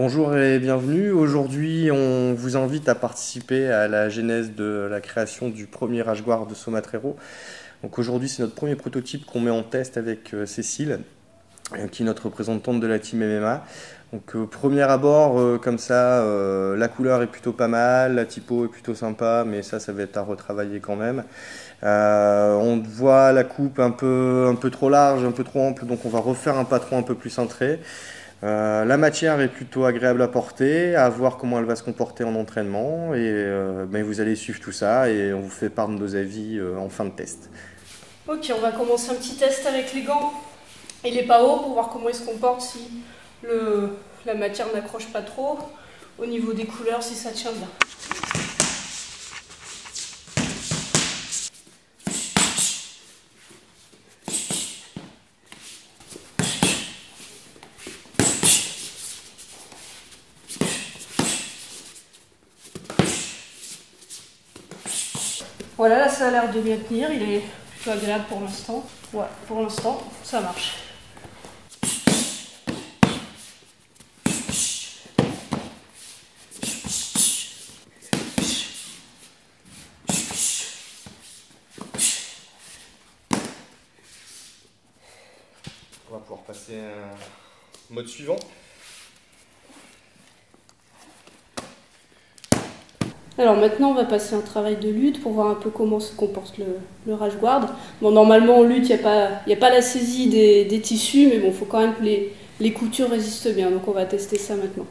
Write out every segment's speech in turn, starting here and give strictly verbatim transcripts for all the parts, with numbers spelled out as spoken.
Bonjour et bienvenue. Aujourd'hui, on vous invite à participer à la genèse de la création du premier rageguard de Somatrero. Donc aujourd'hui, c'est notre premier prototype qu'on met en test avec euh, Cécile, euh, qui est notre représentante de la team M M A. Donc euh, premier abord, euh, comme ça, euh, la couleur est plutôt pas mal, la typo est plutôt sympa, mais ça, ça va être à retravailler quand même. Euh, on voit la coupe un peu, un peu trop large, un peu trop ample, donc on va refaire un patron un peu plus cintré. Euh, la matière est plutôt agréable à porter, à voir comment elle va se comporter en entraînement et euh, ben vous allez suivre tout ça et on vous fait part de nos avis euh, en fin de test. Ok, on va commencer un petit test avec les gants et les P A O pour voir comment ils se comportent, si le, la matière n'accroche pas trop, au niveau des couleurs, si ça tient bien. Voilà, là ça a l'air de bien tenir, il est plutôt agréable pour l'instant. Ouais, pour l'instant, ça marche. On va pouvoir passer au mode suivant. Alors maintenant on va passer un travail de lutte pour voir un peu comment se comporte le, le rageguard. Bon, normalement en lutte il n'y a, pas, y a pas la saisie des, des tissus, mais bon, il faut quand même que les, les coutures résistent bien, donc on va tester ça maintenant.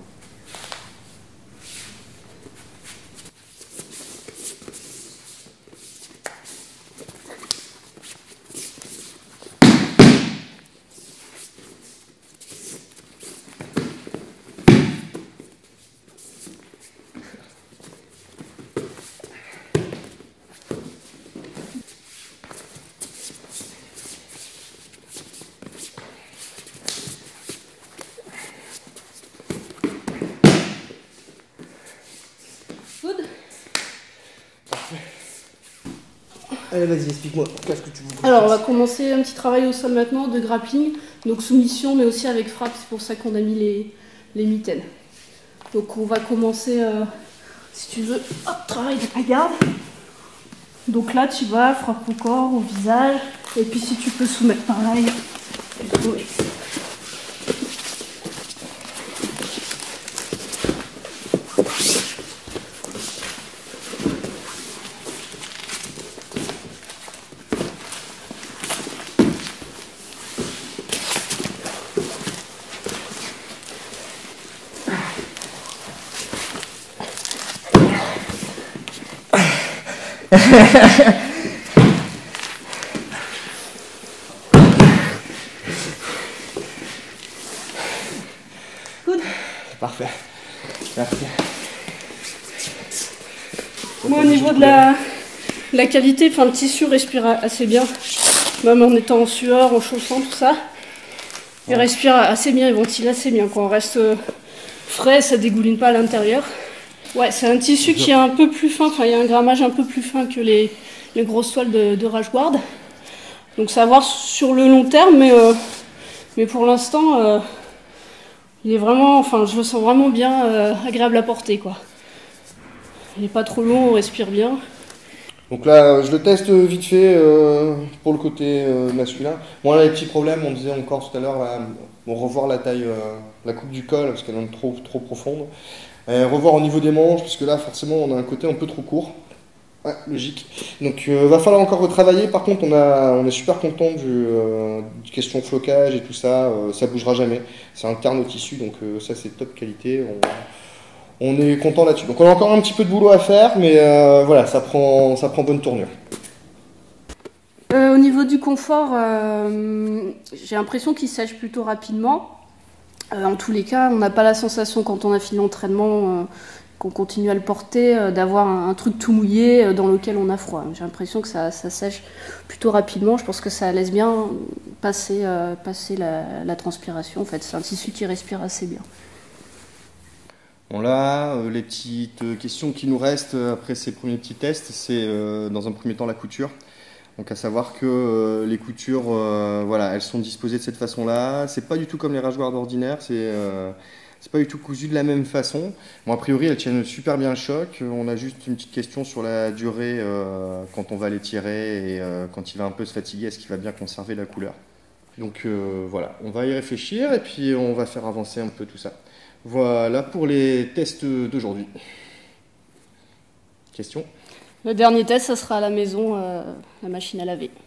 Allez, vas-y, explique-moi, qu'est-ce que tu veux. Alors on va commencer un petit travail au sol maintenant de grappling, donc soumission mais aussi avec frappe, c'est pour ça qu'on a mis les, les mitaines. Donc on va commencer, euh, si tu veux, hop, travail de la garde. Donc là tu vas, frappe au corps, au visage, et puis si tu peux soumettre pareil. Oui. Good. Parfait. Merci. Moi, au niveau de la, la qualité, enfin, le tissu respire assez bien, même en étant en sueur, en chaussant, tout ça. Il ouais. respire assez bien, il ventile assez bien. Quand on reste frais, ça dégouline pas à l'intérieur. Ouais, c'est un tissu qui est un peu plus fin, enfin, il y a un grammage un peu plus fin que les, les grosses toiles de, de rageguard. Donc, ça va voir sur le long terme, mais, euh, mais pour l'instant, euh, il est vraiment, enfin, je le sens vraiment bien euh, agréable à porter, quoi. Il n'est pas trop long, on respire bien. Donc là, je le teste vite fait euh, pour le côté euh, masculin. Bon, là, les petits problèmes, on disait encore tout à l'heure, bon, revoir la taille, euh, la coupe du col, parce qu'elle est trop, trop profonde. Et revoir au niveau des manches, parce que là, forcément, on a un côté un peu trop court. Ouais, logique. Donc, il euh, va falloir encore retravailler. Par contre, on, a, on est super content du, euh, du question flocage et tout ça. Euh, ça bougera jamais. C'est interne au tissu, donc euh, ça, c'est top qualité. On, on est content là-dessus. Donc, on a encore un petit peu de boulot à faire, mais euh, voilà, ça prend, ça prend bonne tournure. Euh, au niveau du confort, euh, j'ai l'impression qu'il sèche plutôt rapidement. Euh, en tous les cas, on n'a pas la sensation quand on a fini l'entraînement, euh, qu'on continue à le porter, euh, d'avoir un, un truc tout mouillé euh, dans lequel on a froid. J'ai l'impression que ça, ça sèche plutôt rapidement. Je pense que ça laisse bien passer, euh, passer la, la transpiration. En fait, c'est un tissu qui respire assez bien. Bon là, euh, les petites questions qui nous restent après ces premiers petits tests, c'est euh, dans un premier temps la couture. Donc à savoir que euh, les coutures, euh, voilà, elles sont disposées de cette façon-là. C'est pas du tout comme les rageguards ordinaires. C'est euh, c'est pas du tout cousu de la même façon. Bon, a priori, elles tiennent super bien le choc. On a juste une petite question sur la durée euh, quand on va les tirer et euh, quand il va un peu se fatiguer, est-ce qu'il va bien conserver la couleur. Donc euh, voilà, on va y réfléchir et puis on va faire avancer un peu tout ça. Voilà pour les tests d'aujourd'hui. Question ? Le dernier test, ça sera à la maison, euh, la machine à laver.